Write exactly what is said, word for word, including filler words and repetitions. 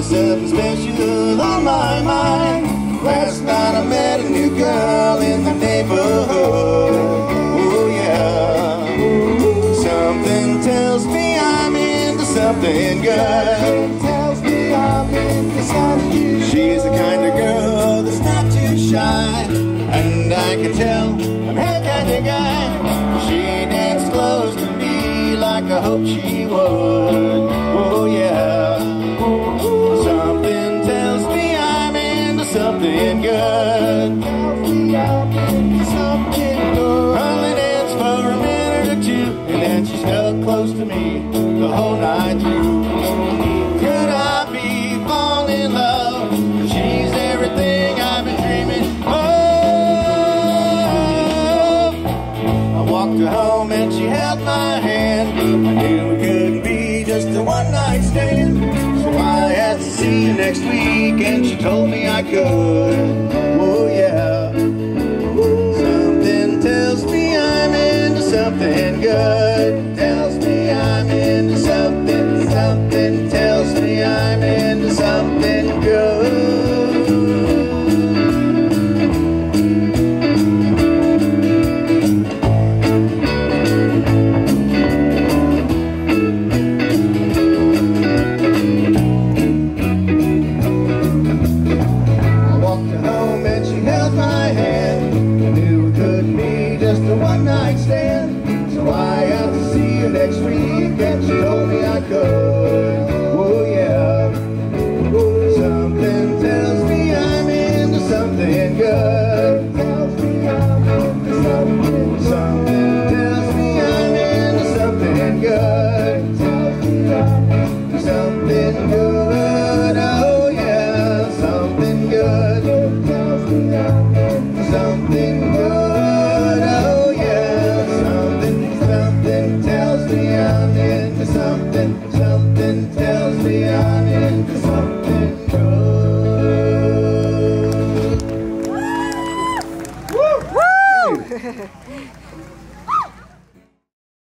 There's something special on my mind. Last night I met a new girl in the neighborhood. Oh yeah. Something tells me I'm into something good. Tells me I'm into something. She's the kind of girl that's not too shy, and I can tell I'm her kind of guy. She danced close to me like I hoped she would. Oh yeah. Something tells me I'm into something good. Something good. Only danced for a minute or two, and then she stuck close to me the whole night through. Could I be falling in love? She's everything I've been dreaming of. I walked her home and she held my hand. I knew it couldn't be just a one-night stand, so I asked to see her next week, and she told me I could. Oh yeah. Something tells me I'm into something good. Tells me I'm into something. Something tells me I'm into something good. One-night stand, so I had to see her next week, and she told me I could. Oh yeah. Something tells me I'm into something good. Tells me I'm into something. Something tells me I'm into something good. Tells me I'm into something good. Oh yeah, something good. Tells me I'm into something.